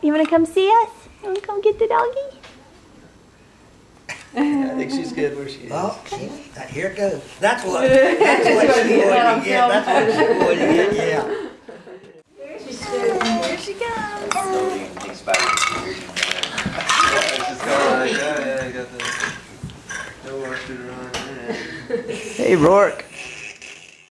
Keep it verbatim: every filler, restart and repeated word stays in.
You want to come see us? You want to come get the doggy? I think she's good where she is. Oh, see, that- here it goes. That's what, that's what she wanted to get. That's what she wanted to get, yeah. There she goes. Here she comes. Nobody even thinks about it. It's just going like, oh yeah, I got the no water shooter on. Yeah. Hey, Roark.